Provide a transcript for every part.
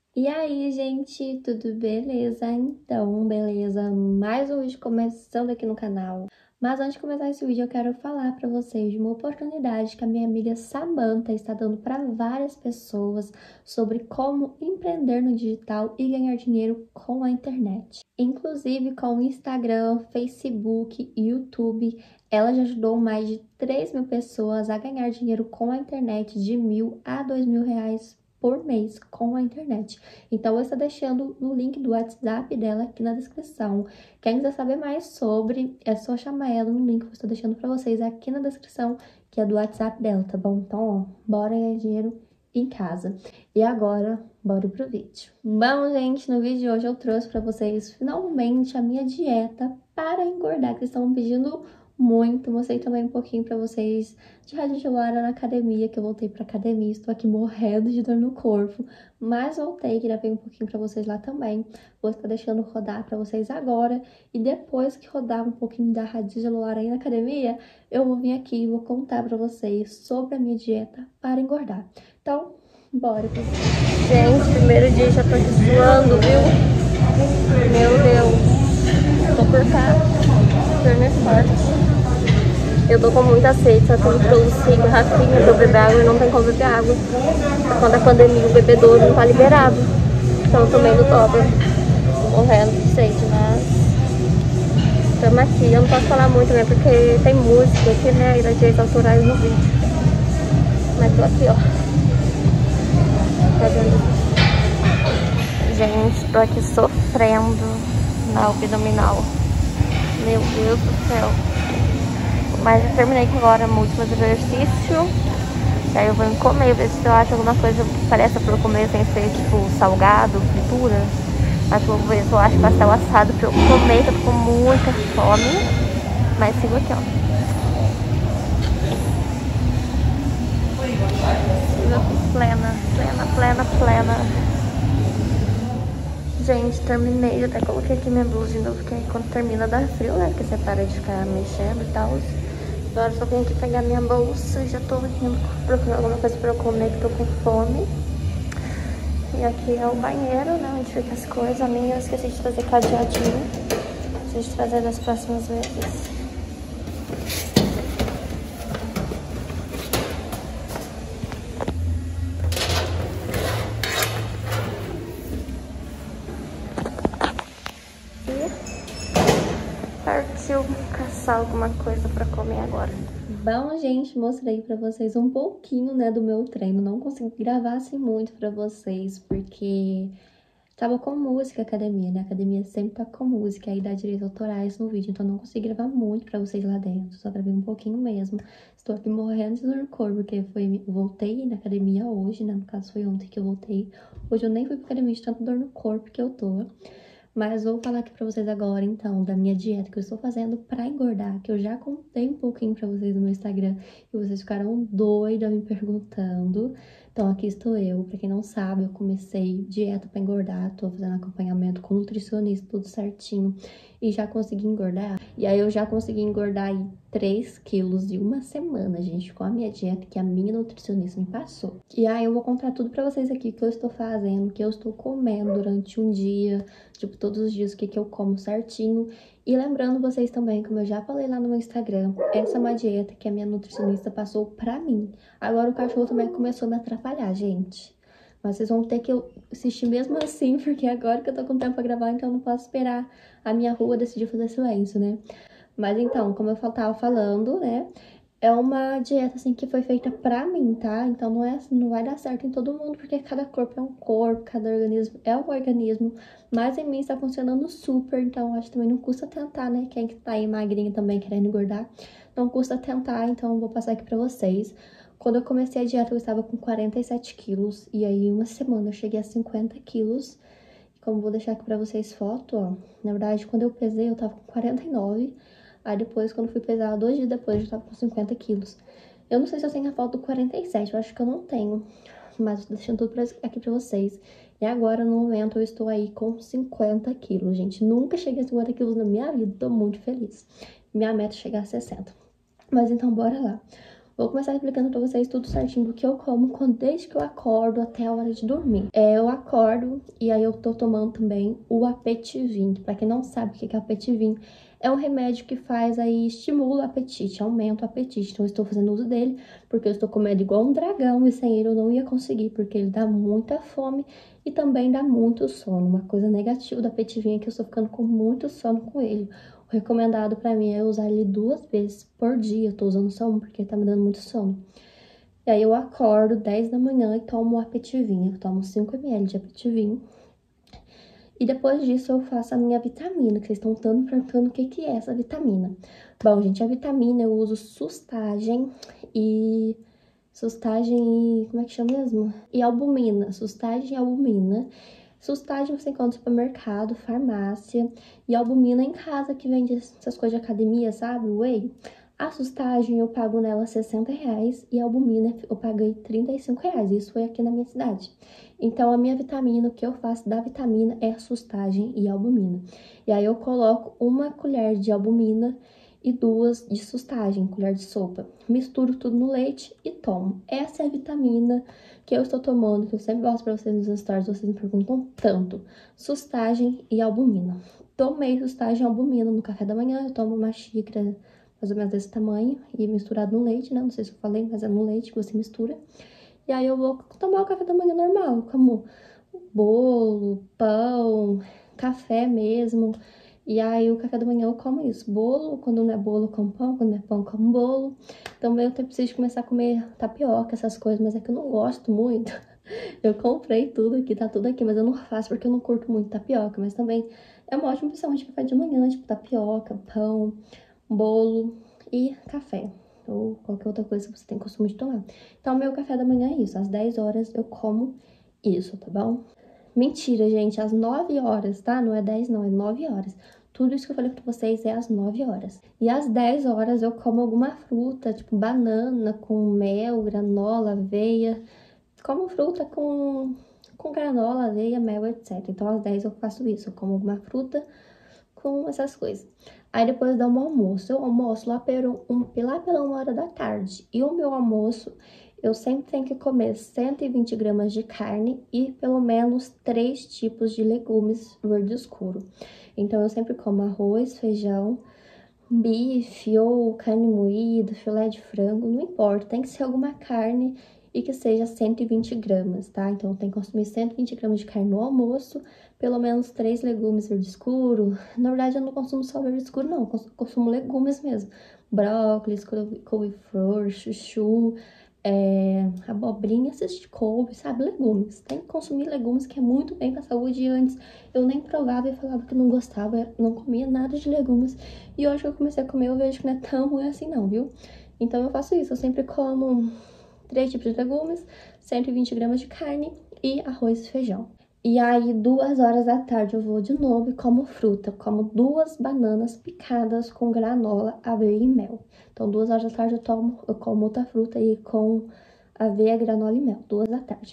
E aí, gente, tudo beleza? Então, beleza, mais um vídeo começando aqui no canal. Mas antes de começar esse vídeo, eu quero falar pra vocês de uma oportunidade que a minha amiga Samantha está dando para várias pessoas sobre como empreender no digital e ganhar dinheiro com a internet. Inclusive com o Instagram, Facebook e YouTube, ela já ajudou mais de 3.000 pessoas a ganhar dinheiro com a internet de R$ 1.000 a R$ 2.000 por mês com a internet. Então, eu estou deixando no link do WhatsApp dela aqui na descrição. Quem quiser saber mais sobre, é só chamar ela no link que eu estou deixando para vocês aqui na descrição, que é do WhatsApp dela, tá bom? Então, ó, bora ganhar dinheiro em casa. E agora, bora pro vídeo. Bom, gente, no vídeo de hoje eu trouxe para vocês finalmente a minha dieta para engordar, que vocês estavam pedindo muito. Mostrei também um pouquinho pra vocês de radiogelada na academia, que eu voltei pra academia, estou aqui morrendo de dor no corpo, mas voltei, gravei um pouquinho pra vocês lá também. Vou estar deixando rodar pra vocês agora, e depois que rodar um pouquinho da radiogelada aí na academia, eu vou vir aqui e vou contar pra vocês sobre a minha dieta para engordar. Então, bora, pessoal. Gente, primeiro dia já tô aqui suando, viu? Meu Deus, tô por cá, firme e forte. Eu tô com muita sede, só que eu trouxe garrafinha pra eu beber água e não tem como beber água. Quando a pandemia o bebedouro não tá liberado. Então eu tomei no toba, morrendo de sede, mas estamos aqui. Eu não posso falar muito, né, porque tem música aqui, né, e das direitos autorais no vídeo. Mas tô aqui, ó. Tá vendo? Gente, tô aqui sofrendo na abdominal. Meu Deus do céu. Mas eu terminei agora o último exercício. E aí eu vou comer, ver se eu acho alguma coisa parece pra eu comer sem ser tipo salgado, fritura. Mas vou ver se eu acho pastel assado pra eu comer, que eu tô com muita fome. Mas sigo aqui, ó. Plena. Gente, terminei. Eu até coloquei aqui minha blusa de novo, porque aí quando termina dá frio, né? Porque você para de ficar mexendo e tal. Agora só vim aqui pegar minha bolsa. Já tô indo procurar alguma coisa pra eu comer, que tô com fome. E aqui é o banheiro, né? Onde fica as coisas. A minha eu esqueci de trazer cadeadinho. Preciso trazer das próximas vezes. Partiu caçar alguma coisa pra comer agora. Bom, gente, mostrei pra vocês um pouquinho, né, do meu treino. Não consegui gravar assim muito pra vocês, porque tava com música a academia, né? A academia sempre tá com música, aí dá direitos autorais no vídeo, então não consegui gravar muito pra vocês lá dentro. Só gravei um pouquinho mesmo. Estou aqui morrendo de dor no corpo, porque voltei na academia hoje, né? No caso, foi ontem que eu voltei. Hoje eu nem fui pra academia de tanta dor no corpo que eu tô. Mas vou falar aqui pra vocês agora, então, da minha dieta que eu estou fazendo pra engordar, que eu já contei um pouquinho pra vocês no meu Instagram e vocês ficaram doidas me perguntando. Então, aqui estou eu. Pra quem não sabe, eu comecei dieta pra engordar, tô fazendo acompanhamento com nutricionista, tudo certinho, e já consegui engordar. E aí, eu já consegui engordar aí 3 quilos em uma semana, gente, com a minha dieta que a minha nutricionista me passou. E aí, eu vou contar tudo pra vocês aqui que eu estou fazendo, que eu estou comendo durante um dia, tipo, todos os dias o que eu como certinho. E lembrando vocês também, como eu já falei lá no meu Instagram, essa é uma dieta que a minha nutricionista passou pra mim. Agora o cachorro também começou a me atrapalhar, gente. Mas vocês vão ter que assistir mesmo assim, porque agora que eu tô com tempo pra gravar, então eu não posso esperar a minha rua decidir fazer silêncio, né? Mas então, como eu tava falando, né? É uma dieta, assim, que foi feita pra mim, tá? Então não vai dar certo em todo mundo, porque cada corpo é um corpo, cada organismo é um organismo. Mas em mim está funcionando super, então acho que também não custa tentar, né? Quem que tá aí magrinha também querendo engordar, não custa tentar, então eu vou passar aqui pra vocês. Quando eu comecei a dieta, eu estava com 47 quilos, e aí em uma semana eu cheguei a 50 quilos. Como vou deixar aqui pra vocês foto, ó. Na verdade, quando eu pesei, eu tava com 49. Aí depois, quando fui pesar, 2 dias depois, eu tava com 50 quilos. Eu não sei se eu tenho a foto do 47, eu acho que eu não tenho. Mas tô deixando tudo aqui pra vocês. E agora, no momento, eu estou aí com 50 quilos, gente. Nunca cheguei a 50 quilos na minha vida, tô muito feliz. Minha meta é chegar a 60. Mas então, bora lá. Vou começar explicando pra vocês tudo certinho do que eu como desde que eu acordo até a hora de dormir. Eu acordo e aí eu tô tomando também o Apetivim. Pra quem não sabe o que é Apetivim, é um remédio que faz aí, estimula o apetite, aumenta o apetite. Então eu estou fazendo uso dele porque eu estou comendo igual um dragão e sem ele eu não ia conseguir, porque ele dá muita fome e também dá muito sono. Uma coisa negativa do Apetivim é que eu estou ficando com muito sono com ele. O recomendado pra mim é usar ele 2 vezes por dia. Eu tô usando só porque tá me dando muito sono. E aí eu acordo 10 da manhã e tomo o Apetivim. Eu tomo 5 ml de Apetivim. E depois disso eu faço a minha vitamina, que vocês estão perguntando o que é essa vitamina. Bom, gente, a vitamina eu uso Sustagem e... Sustagem e... como é que chama mesmo? E albumina. Sustagem e albumina. Sustagem você encontra no supermercado, farmácia. E albumina em casa, que vende essas coisas de academia, sabe? Whey. A sustagem eu pago nela R$60 e a albumina eu paguei R$35. Isso foi aqui na minha cidade. Então, a minha vitamina, o que eu faço da vitamina é a sustagem e a albumina. E aí eu coloco 1 colher de albumina e 2 de sustagem, colher de sopa. Misturo tudo no leite e tomo. Essa é a vitamina que eu estou tomando, que eu sempre mostro pra vocês nos stories, vocês me perguntam tanto. Sustagem e albumina. Tomei sustagem e albumina no café da manhã, eu tomo uma xícara mais ou menos desse tamanho e misturado no leite, né? Não sei se eu falei, mas é no leite que você mistura. E aí eu vou tomar o café da manhã normal, como bolo, pão, café mesmo. E aí o café da manhã eu como isso, bolo, quando não é bolo eu como pão, quando não é pão eu como bolo. Também eu preciso começar a comer tapioca, essas coisas, mas é que eu não gosto muito. Eu comprei tudo aqui, tá tudo aqui, mas eu não faço porque eu não curto muito tapioca. Mas também é uma ótima opção de café de manhã, tipo tapioca, pão, bolo e café. Ou qualquer outra coisa que você tem costume de tomar. Então, meu café da manhã é isso. Às 10 horas eu como isso, tá bom? Mentira, gente. Às 9 horas, tá? Não é 10, não. É 9 horas. Tudo isso que eu falei pra vocês é às 9 horas. E às 10 horas eu como alguma fruta, tipo banana com mel, granola, aveia. Como fruta com granola, aveia, mel, etc. Então, às 10 eu faço isso. Eu como alguma fruta com essas coisas. Aí depois dá um almoço. Eu almoço lá pela 1 hora da tarde. E o meu almoço, eu sempre tenho que comer 120 gramas de carne e pelo menos 3 tipos de legumes verde escuro. Então eu sempre como arroz, feijão, bife ou carne moída, filé de frango, não importa, tem que ser alguma carne e que seja 120 gramas, tá? Então tem que consumir 120 gramas de carne no almoço, pelo menos 3 legumes verde escuro. Na verdade, eu não consumo só verde escuro, não, eu consumo legumes mesmo. Brócolis, couve-flor, chuchu, abobrinha, essas couve, sabe? Legumes. Tem que consumir legumes, que é muito bem pra saúde. E antes eu nem provava e falava que não gostava, não comia nada de legumes. E hoje que eu comecei a comer, eu vejo que não é tão ruim assim não, viu? Então eu faço isso, eu sempre como 3 tipos de legumes, 120 gramas de carne e arroz e feijão. E aí, 2 horas da tarde, eu vou de novo e como fruta. Como 2 bananas picadas com granola, aveia e mel. Então, 2 horas da tarde eu como outra fruta aí com aveia, granola e mel. 2 da tarde.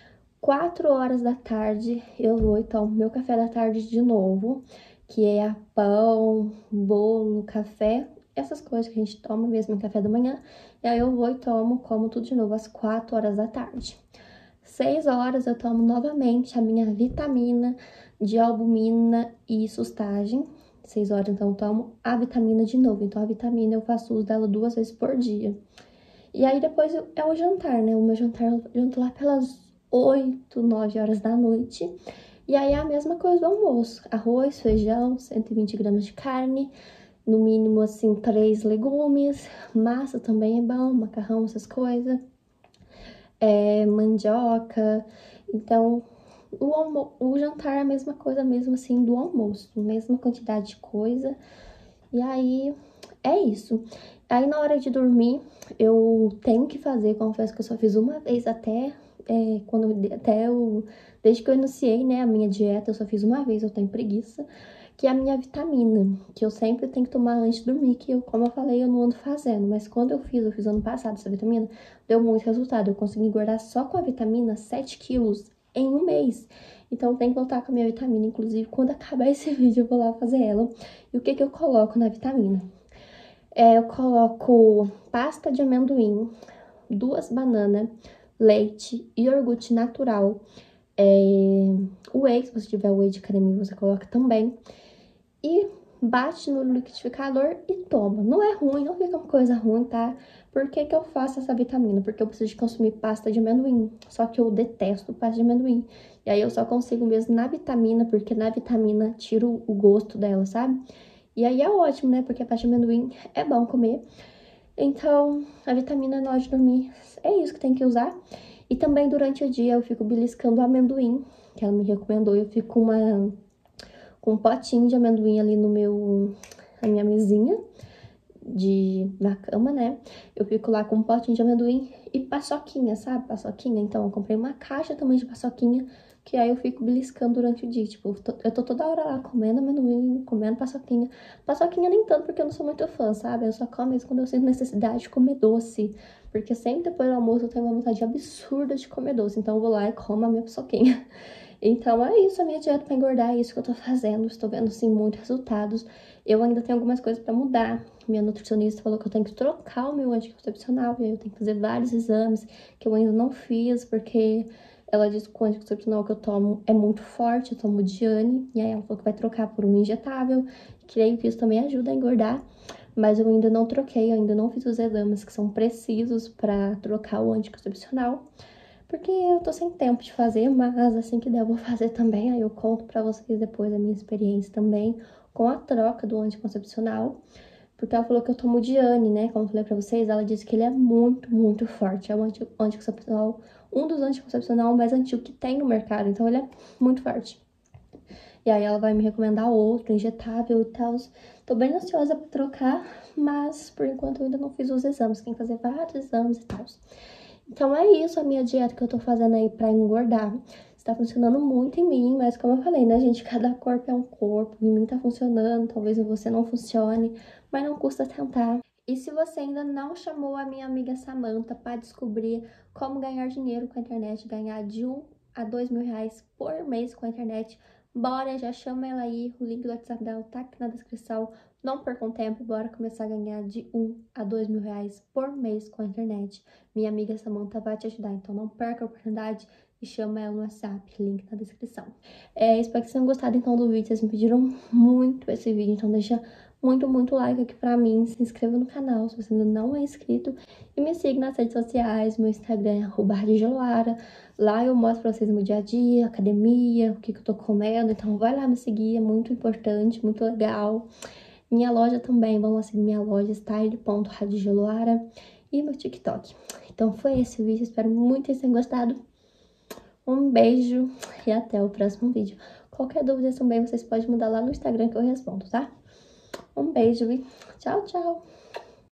4 horas da tarde, eu vou e tomo meu café da tarde de novo, que é pão, bolo, café, essas coisas que a gente toma mesmo no café da manhã. E aí eu vou e como tudo de novo às 4 horas da tarde. 6 horas eu tomo novamente a minha vitamina de albumina e sustagem. 6 horas, então, eu tomo a vitamina de novo. Então, a vitamina eu faço uso dela 2 vezes por dia. E aí, depois é o jantar, né? O meu jantar eu janto lá pelas 8, 9 horas da noite. E aí, é a mesma coisa do almoço. Arroz, feijão, 120 gramas de carne. No mínimo, assim, 3 legumes. Massa também é bom, macarrão, essas coisas. Mandioca. Então, o jantar é a mesma coisa mesmo assim do almoço, mesma quantidade de coisa. E aí, é isso. Aí, na hora de dormir, eu tenho que fazer, confesso que eu só fiz uma vez desde que eu iniciei, né, a minha dieta, eu só fiz uma vez, eu tenho preguiça, que é a minha vitamina, que eu sempre tenho que tomar antes de dormir, que eu, como eu falei, eu não ando fazendo. Mas quando eu fiz ano passado essa vitamina, deu muito resultado. Eu consegui engordar só com a vitamina 7 quilos em um mês. Então, tem que voltar com a minha vitamina. Inclusive, quando acabar esse vídeo, eu vou lá fazer ela. E o que eu coloco na vitamina? Eu coloco pasta de amendoim, 2 bananas, leite, iogurte natural, whey, se você tiver whey de academia, você coloca também. E bate no liquidificador e toma. Não é ruim, não fica uma coisa ruim, tá? Por que que eu faço essa vitamina? Porque eu preciso de consumir pasta de amendoim. Só que eu detesto pasta de amendoim. E aí eu só consigo mesmo na vitamina, porque na vitamina tiro o gosto dela, sabe? E aí é ótimo, né? Porque a pasta de amendoim é bom comer. Então, a vitamina na hora de dormir é isso que tem que usar. E também durante o dia eu fico beliscando o amendoim, que ela me recomendou. Eu fico com um potinho de amendoim ali na minha mesinha na cama, né? Eu fico lá com um potinho de amendoim e paçoquinha, sabe? Paçoquinha. Então, eu comprei uma caixa também de paçoquinha, que aí eu fico beliscando durante o dia. Tipo, eu tô toda hora lá comendo amendoim, comendo paçoquinha. Paçoquinha nem tanto, porque eu não sou muito fã, sabe? Eu só como isso quando eu sinto necessidade de comer doce. Porque sempre depois do almoço eu tenho uma vontade absurda de comer doce. Então, eu vou lá e como a minha paçoquinha. Então, é isso, a minha dieta pra engordar, é isso que eu tô fazendo. Estou vendo, sim, muitos resultados. Eu ainda tenho algumas coisas pra mudar. Minha nutricionista falou que eu tenho que trocar o meu anticoncepcional, e aí eu tenho que fazer vários exames que eu ainda não fiz, porque ela disse que o anticoncepcional que eu tomo é muito forte, eu tomo Diane, e aí ela falou que vai trocar por um injetável. Creio que isso também ajuda a engordar, mas eu ainda não troquei, eu ainda não fiz os exames que são precisos pra trocar o anticoncepcional. Porque eu tô sem tempo de fazer, mas assim que der eu vou fazer também. Aí eu conto pra vocês depois a minha experiência também com a troca do anticoncepcional. Porque ela falou que eu tomo Diane, né? Como eu falei pra vocês, ela disse que ele é muito, muito forte. É o anticoncepcional, um dos anticoncepcionais mais antigos que tem no mercado. Então ele é muito forte. E aí ela vai me recomendar outro, injetável e tal. Tô bem ansiosa pra trocar, mas por enquanto eu ainda não fiz os exames. Tem que fazer vários exames e tal. Então é isso a minha dieta que eu tô fazendo aí pra engordar. Está funcionando muito em mim, mas como eu falei, né, gente? Cada corpo é um corpo. Em mim tá funcionando, talvez em você não funcione, mas não custa tentar. E se você ainda não chamou a minha amiga Samantha para descobrir como ganhar dinheiro com a internet, ganhar de R$ 1 a R$ 2.000 por mês com a internet, bora, já chama ela aí, o link do WhatsApp dela tá aqui na descrição. Não percam tempo, bora começar a ganhar de R$ 1 a R$ 2.000 por mês com a internet. Minha amiga Samantha vai te ajudar, então não perca a oportunidade e chama ela no WhatsApp, link na descrição. Espero que vocês tenham gostado então do vídeo, vocês me pediram muito esse vídeo, então deixa muito, muito like aqui pra mim, se inscreva no canal se você ainda não é inscrito e me siga nas redes sociais, meu Instagram é @radiogeloara. Lá eu mostro pra vocês o meu dia a dia, academia, o que eu tô comendo, então vai lá me seguir, é muito importante, muito legal. Minha loja também, vamos lá seguir minha loja, style.radiogeloara e meu TikTok. Então foi esse o vídeo, espero muito que vocês tenham gostado. Um beijo e até o próximo vídeo. Qualquer dúvida também vocês podem mandar lá no Instagram que eu respondo, tá? Um beijo e tchau, tchau!